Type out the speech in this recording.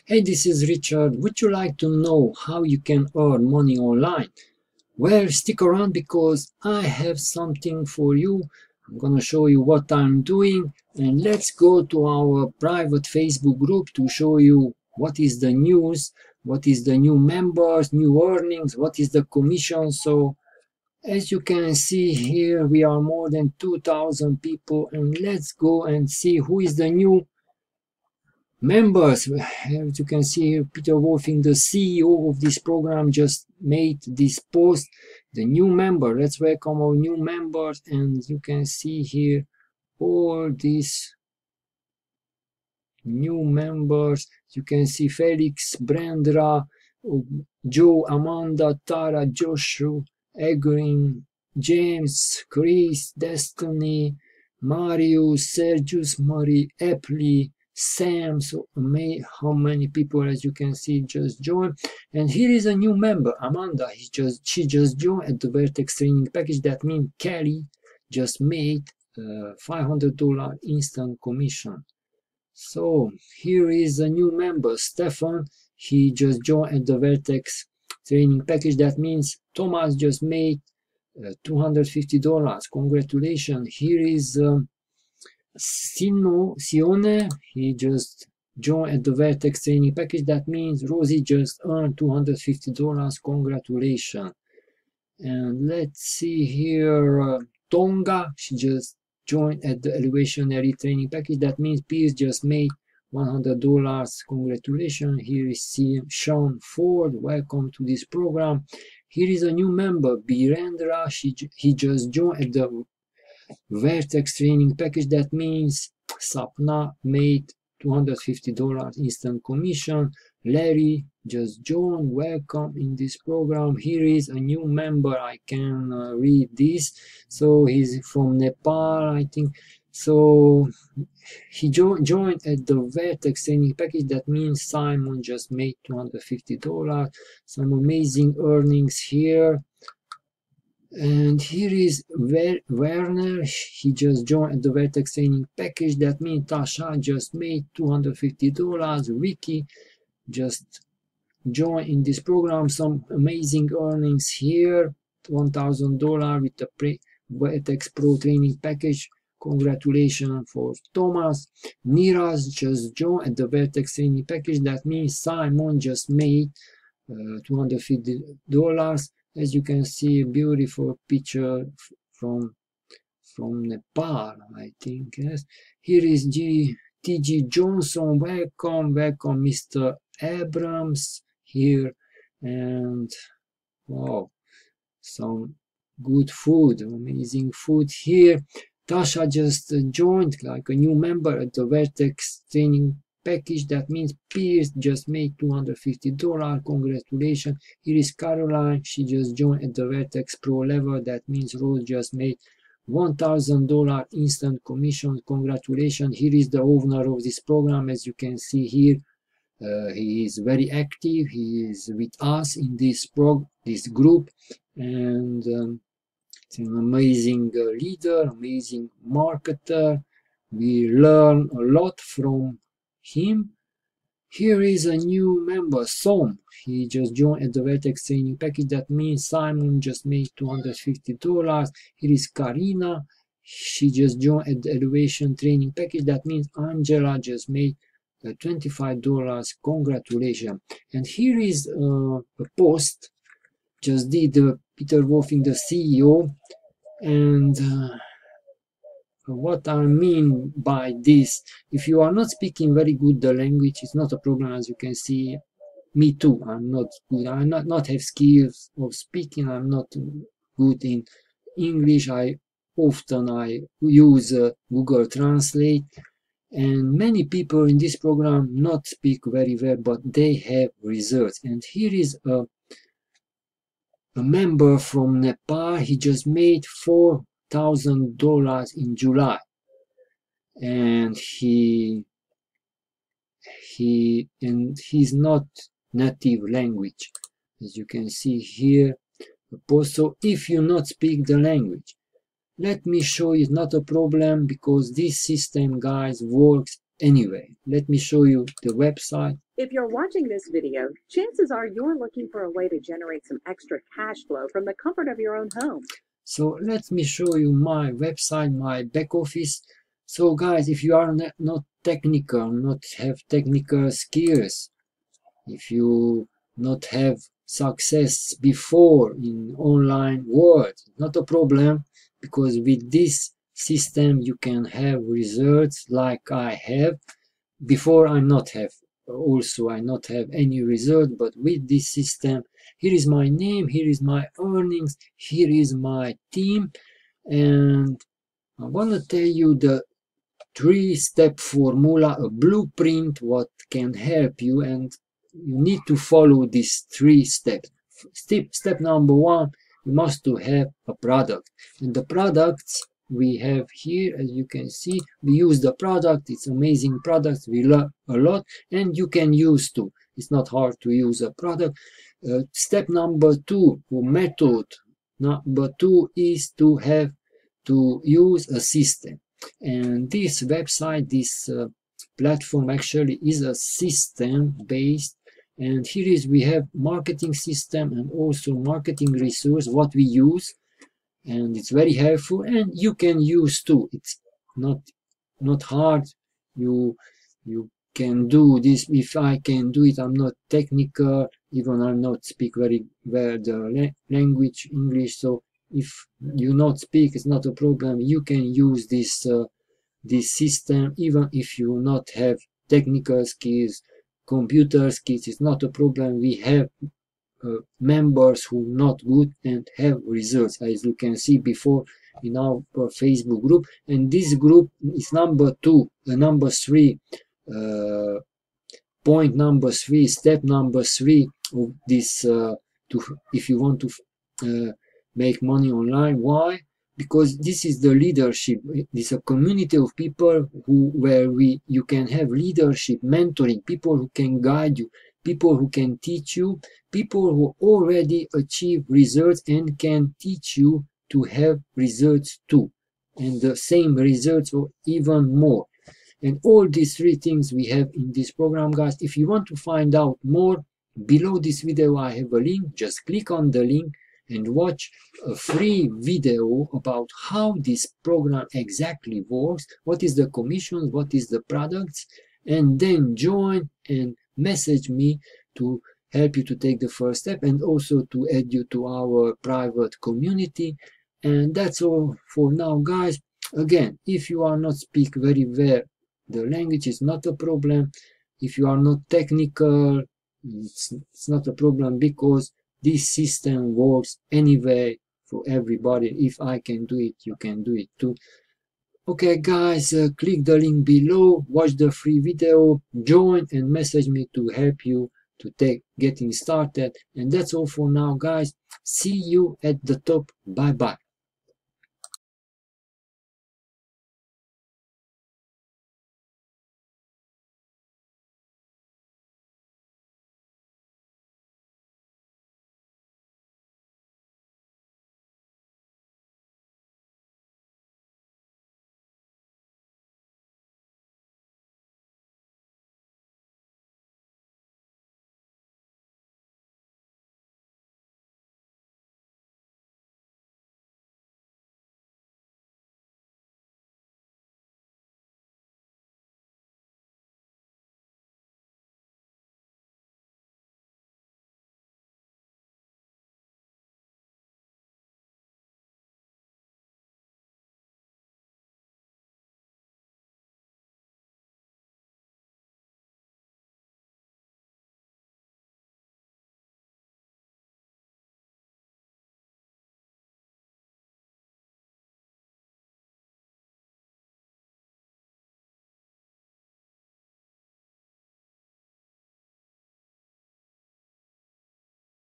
Hey, this is Richard. Would you like to know how you can earn money online? Well, stick around because I have something for you. I'm gonna show you what I'm doing, and let's go to our private Facebook group to show you what is the news, what is the new members, new earnings, what is the commission. So as you can see here, we are more than 2,000 people, and let's go and see who is the new members. As you can see here, Peter Wolfing, the CEO of this program, just made this post. The new member, let's welcome our new members, and you can see here all these new members. You can see Felix, Brandra, Joe, Amanda, Tara, Joshua, Egrin, James, Chris, Destiny, Marius, Sergius, Marie, Epley, Sam. So how many people, as you can see, just joined. And here is a new member, Amanda. She just joined at the Vertex training package. That means Kelly just made $500 instant commission. So here is a new member, Stefan. He just joined at the Vertex training package. That means Thomas just made $250. Congratulations. Here is Sione. He just joined at the Vertex training package. That means Rosie just earned $250. Congratulations. And let's see here, Tonga. She just joined at the Elevationary training package. That means Pierce just made $100. Congratulations. Here is Sean Ford. Welcome to this program. Here is a new member, Birendra. He just joined at the Vertex training package. That means Sapna made $250 instant commission. Larry just joined. Welcome in this program. Here is a new member. I can read this. So he's from Nepal, I think. So he joined at the Vertex training package. That means Simon just made $250. Some amazing earnings here. And here is Werner. He just joined at the Vertex training package. That means Tasha just made $250. Ricky just joined in this program. Some amazing earnings here. $1,000 with the Vertex Pro training package. Congratulations for Thomas. Niraz just joined at the Vertex training package. That means Simon just made $250. As you can see, a beautiful picture from Nepal, I think. Yes. Here is T.G. Johnson. Welcome, Mr. Abrams here. And wow, some good food, amazing food here. Tasha just joined like a new member at the Vertex training package. That means Pierce just made $250. Congratulations. Here is Caroline. She just joined at the Vertex Pro level. That means Rose just made $1,000 instant commission. Congratulations. Here is the owner of this program. As you can see here, he is very active. He is with us in this group, and it's an amazing leader, amazing marketer. We learn a lot from him. Here is a new member, Som. He just joined at the Vertex training package. That means Simon just made $250. Here is Karina. She just joined at the Elevation training package. That means Angela just made $25. Congratulations. And here is a post just did Peter Wolfing, the CEO, and what I mean by this, if you are not speaking very good the language, it's not a problem. As you can see, me too, I'm not good. I not have skills of speaking. I'm not good in English. I use Google Translate, and many people in this program not speak very well, but they have results. And here is a member from Nepal. He just made $4,000 in July, and he's not native language, as you can see here. So if you not speak the language, let me show you. It's not a problem because this system, guys, works anyway. Let me show you the website. If you're watching this video, chances are you're looking for a way to generate some extra cash flow from the comfort of your own home. So let me show you my website, my back office. So guys, if you are not technical, not have technical skills, if you not have success before in online world, not a problem, because with this system you can have results like I have. Before I not have, also I not have any result, but with this system, here is my name, here is my earnings, here is my team, and I want to tell you the 3-step formula, a blueprint what can help you, and you need to follow these 3 steps. Step number 1, you must to have a product, and the products we have here, as you can see, we use the product. It's amazing products, we love a lot, and you can use too. It's not hard to use a product. Step number 2, or method number 2, is to have to use a system. And this website, this platform actually is a system based, and here is we have marketing system and also marketing resource what we use, and it's very helpful, and you can use too. It's not hard. You can do this. If I can do it, I'm not technical, even I'm not speak very well the language English. So if you not speak, it's not a problem. You can use this this system even if you not have technical skills, computer skills. It's not a problem. We have members who not good and have results, as you can see before in our Facebook group. And this group is number 2, number 3, point number 3, step number 3 of this if you want to make money online. Why? Because this is the leadership. It's a community of people where you can have leadership, mentoring, people who can guide you, people who can teach you, people who already achieve results and can teach you to have results too, and the same results or even more. And all these 3 things we have in this program, guys. If you want to find out more, below this video I have a link. Just click on the link and watch a free video about how this program exactly works, what is the commissions, what is the products, and then join and message me to help you to take the first step, and also to add you to our private community. And that's all for now, guys. Again, if you are not speak very well the language, is not a problem. If you are not technical, it's not a problem, because this system works anyway for everybody. If I can do it, you can do it too. Okay guys, click the link below, watch the free video, join and message me to help you to getting started. And that's all for now, guys. See you at the top. Bye bye.